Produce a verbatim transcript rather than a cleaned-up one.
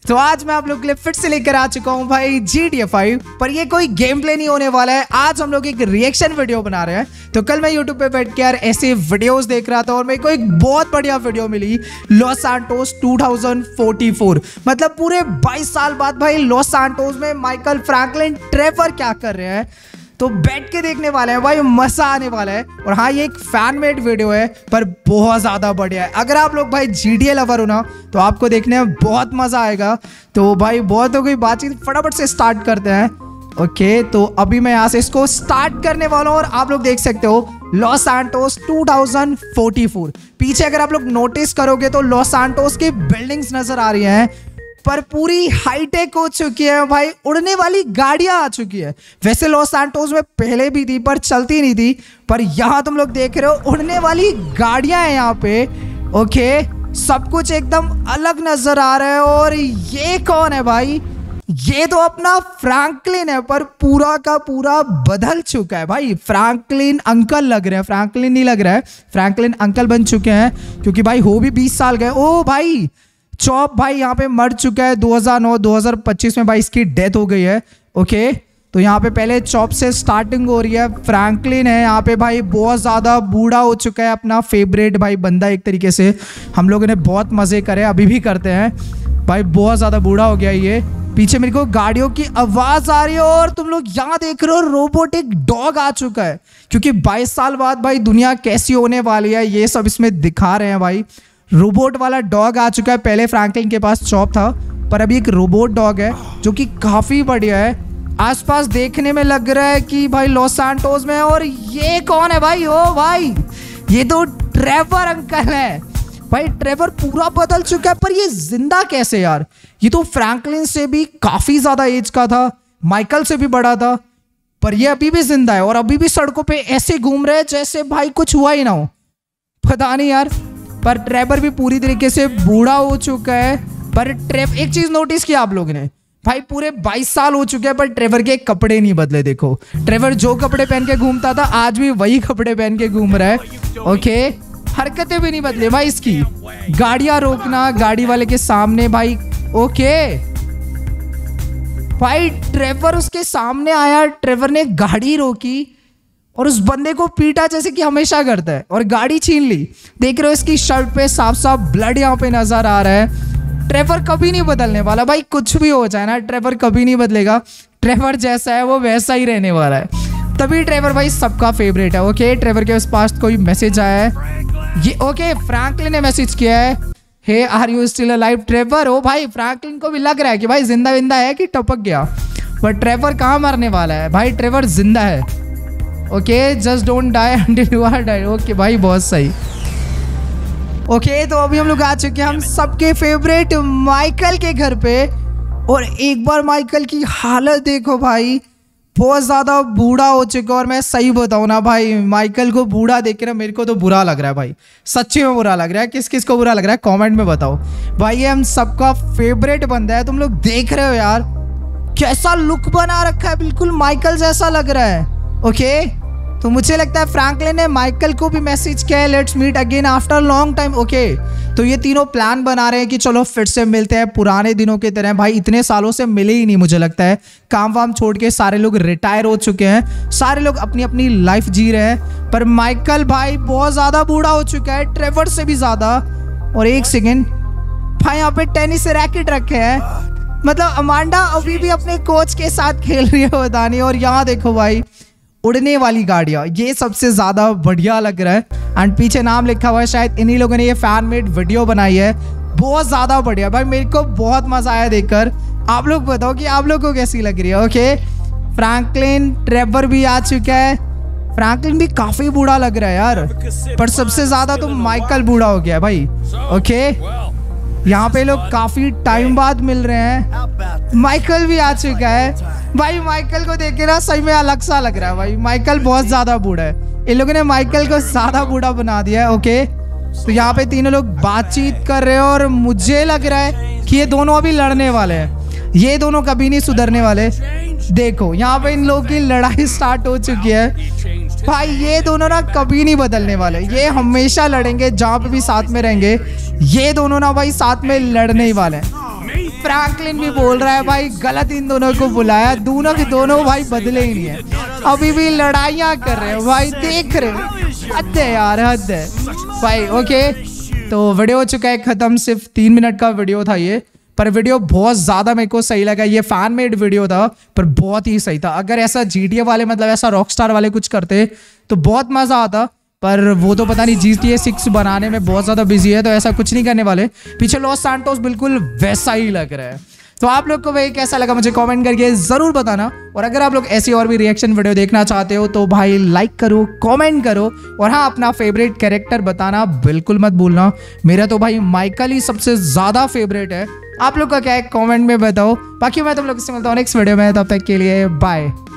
तो आज मैं आप लोग के लिए फिर से लेकर आ चुका हूं भाई जी टी ए फाइव, पर ये कोई गेम प्ले नहीं होने वाला है। आज हम लोग एक रिएक्शन वीडियो बना रहे हैं। तो कल मैं यूट्यूब पे बैठ के यार ऐसे वीडियोस देख रहा था और मेरे को एक बहुत बढ़िया वीडियो मिली, Los Santos two thousand forty four. मतलब पूरे बाईस साल बाद भाई लॉस सैंटोस में माइकल फ्रैंकलिन ट्रेवर क्या कर रहे हैं, तो बैठ के देखने वाले हैं भाई, मजा आने वाला है। और हाँ, ये एक फैन मेड वीडियो है पर बहुत ज्यादा बढ़िया है। अगर आप लोग भाई जी टी ए लवर हो ना तो आपको देखने में बहुत मजा आएगा। तो भाई बहुत हो गई बातचीत, फटाफट से स्टार्ट करते हैं। ओके, तो अभी मैं यहाँ से इसको स्टार्ट करने वाला हूँ और आप लोग देख सकते हो Los Santos two thousand forty four. पीछे अगर आप लोग नोटिस करोगे तो लॉस सैंटोस की बिल्डिंग्स नजर आ रही हैं, पर पूरी हाईटेक हो चुकी है भाई, उड़ने वाली गाड़ियां आ चुकी है। वैसे लॉस सैंटोस में पहले भी थी पर चलती नहीं थी, पर यहाँ तुम लोग देख रहे हो उड़ने वाली गाड़ियां हैं यहाँ पे। ओके, सब कुछ एकदम अलग नजर आ रहा है। और ये कौन है भाई? ये तो अपना फ्रैंकलिन है, पर पूरा का पूरा बदल चुका है भाई। फ्रैंकलिन अंकल लग रहे हैं, फ्रैंकलिन नहीं लग रहा है, फ्रैंकलिन अंकल बन चुके हैं क्योंकि भाई हो भी बीस साल गए। ओ भाई, चॉप भाई यहाँ पे मर चुका है दो हज़ार नौ दो हज़ार पच्चीस में भाई, इसकी डेथ हो गई है। ओके, तो यहाँ पे पहले चॉप से स्टार्टिंग हो रही है। फ्रैंकलिन है यहाँ पे भाई, बहुत ज़्यादा बूढ़ा हो चुका है, अपना फेवरेट भाई बंदा एक तरीके से। हम लोगों ने बहुत मज़े करे, अभी भी करते हैं भाई, बहुत ज़्यादा बूढ़ा हो गया ये। पीछे मेरे को गाड़ियों की आवाज़ आ रही है और तुम लोग यहाँ देख रहे हो रोबोटिक डॉग आ चुका है, क्योंकि बाईस साल बाद भाई दुनिया कैसी होने वाली है ये सब इसमें दिखा रहे हैं भाई। रोबोट वाला डॉग आ चुका है। पहले फ्रैंकलिन के पास चॉप था, पर अभी एक रोबोट डॉग है जो कि काफी बढ़िया है। आसपास देखने में लग रहा है कि भाई लॉस सैंटोस में। और ये कौन है भाई? ओ भाई, ये तो ट्रेवर अंकल है भाई। ट्रेवर पूरा बदल चुका है, पर ये जिंदा कैसे यार? ये तो फ्रैंकलिन से भी काफी ज्यादा एज का था, माइकल से भी बड़ा था, पर ये अभी भी जिंदा है और अभी भी सड़कों पे ऐसे घूम रहे हैं जैसे भाई कुछ हुआ ही ना हो। पता नहीं यार, पर ट्रेवर भी पूरी तरीके से बूढ़ा हो चुका है। पर ट्रेव एक चीज नोटिस किया आप लोगों ने भाई, पूरे बाईस साल हो चुके हैं पर ट्रेवर के कपड़े नहीं बदले। देखो, ट्रेवर जो कपड़े पहन के घूमता था आज भी वही कपड़े पहन के घूम रहा है। ओके, हरकतें भी नहीं बदले भाई इसकी। गाड़ियां रोकना गाड़ी वाले के सामने भाई। ओके भाई, ट्रेवर उसके सामने आया, ट्रेवर ने गाड़ी रोकी और उस बंदे को पीटा जैसे कि हमेशा करता है और गाड़ी छीन ली। देख रहे हो इसकी शर्ट पे साफ साफ ब्लड यहाँ पे नजर आ रहा है। ट्रेवर कभी नहीं बदलने वाला भाई, कुछ भी हो जाए ना, ट्रेवर कभी नहीं बदलेगा। ट्रेवर जैसा है वो वैसा ही रहने वाला है, तभी ट्रेवर भाई सबका फेवरेट है। ओके, ट्रेवर के पास कोई मैसेज आया है। ये ओके, फ्रैंकलिन ने मैसेज किया है, hey are you still alive Trevor. ओ भाई, फ्रैंकलिन को भी लग रहा है कि भाई जिंदा विंदा है कि टपक गया, पर ट्रेवर कहाँ मरने वाला है भाई, ट्रेवर जिंदा है। Okay, just don't die until you are died. Okay भाई, बहुत सही। ओके okay, तो अभी हम लोग आ चुके हैं हम सबके फेवरेट माइकल के घर पे। और एक बार माइकल की हालत देखो भाई, बहुत ज़्यादा बूढ़ा हो चुका है। और मैं सही बताऊँ ना भाई, माइकल को बूढ़ा देख के ना मेरे को तो बुरा लग रहा है भाई, सच्ची में बुरा लग रहा है। किस किस को बुरा लग रहा है कमेंट में बताओ भाई। ये हम सबका फेवरेट बंदा है, तुम लोग देख रहे हो यार कैसा लुक बना रखा है, बिल्कुल माइकल जैसा लग रहा है। Okay okay? तो मुझे लगता है फ्रैंकलिन ने माइकल को भी मैसेज किया है, let's meet again after long time. Okay, तो ये तीनों प्लान बना रहे हैं कि चलो फिर से मिलते हैं पुराने दिनों की तरह। भाई इतने सालों से मिले ही नहीं, मुझे लगता है काम वाम छोड़ के सारे लोग रिटायर हो चुके हैं, सारे लोग अपनी अपनी लाइफ जी रहे हैं। पर माइकल भाई बहुत ज्यादा बूढ़ा हो चुका है, ट्रेवर से भी ज्यादा। और एक सेकेंड भाई, यहाँ पे टेनिस रैकेट रखे हैं, मतलब अमांडा अभी भी अपने कोच के साथ खेल रही है पता नहीं। और यहाँ देखो भाई उड़ने वाली गाड़ियाँ, ये सबसे ज्यादा बढ़िया लग रहा है। एंड पीछे नाम लिखा हुआ है, शायद इन्हीं लोगों ने ये फैन मेड वीडियो बनाई है। बहुत ज्यादा बढ़िया भाई, मेरे को बहुत मजा आया देखकर। आप लोग बताओ कि आप लोग को कैसी लग रही है। ओके, फ्रैंकलिन ट्रेवर भी आ चुका है। फ्रैंकलिन भी काफी बूढ़ा लग रहा है यार, पर सबसे ज्यादा तो माइकल बूढ़ा हो गया है भाई। ओके, यहाँ पे लोग काफी टाइम बाद मिल रहे हैं। माइकल भी आ चुका है भाई। माइकल को देख के ना सही में अलग सा लग रहा है भाई, माइकल बहुत ज्यादा बूढ़ा है। इन लोगों ने माइकल को ज्यादा बूढ़ा बना दिया है। ओके, तो यहाँ पे तीनों लोग बातचीत कर रहे हैं और मुझे लग रहा है कि ये दोनों अभी लड़ने वाले हैं, ये दोनों कभी नहीं सुधरने वाले। देखो यहाँ पे इन लोगों की लड़ाई स्टार्ट हो चुकी है भाई। ये दोनों ना कभी नहीं बदलने वाले, ये हमेशा लड़ेंगे, जहाँ पे भी साथ में रहेंगे। ये दोनों ना भाई साथ में लड़ने ही वाले हैं। फ्रैंकलिन भी बोल रहा है भाई गलत इन दोनों को बुलाया, दोनों के दोनों भाई बदले ही नहीं है, अभी भी लड़ाइयाँ कर रहे हैं भाई, देख रहे हो, हद है यार, हद है भाई। ओके तो वीडियो हो चुका है खत्म, सिर्फ तीन मिनट का वीडियो था ये, पर वीडियो बहुत ज़्यादा मेरे को सही लगा। ये फैन मेड वीडियो था पर बहुत ही सही था। अगर ऐसा जीटीए वाले मतलब ऐसा रॉकस्टार वाले कुछ करते तो बहुत मज़ा आता, पर वो तो पता नहीं जीटीए सिक्स बनाने में बहुत ज़्यादा बिजी है, तो ऐसा कुछ नहीं करने वाले। पीछे लॉस सैंटोस बिल्कुल वैसा ही लग रहा है। तो आप लोग को भाई कैसा लगा मुझे कमेंट करके ज़रूर बताना, और अगर आप लोग ऐसी और भी रिएक्शन वीडियो देखना चाहते हो तो भाई लाइक करो, कमेंट करो, और हाँ अपना फेवरेट कैरेक्टर बताना बिल्कुल मत भूलना। मेरा तो भाई माइकल ही सबसे ज़्यादा फेवरेट है। आप लोग का क्या है कमेंट में बताओ। बाकी मैं तुम लोग से मिलता हूँ नेक्स्ट वीडियो में, तब तक के लिए बाय।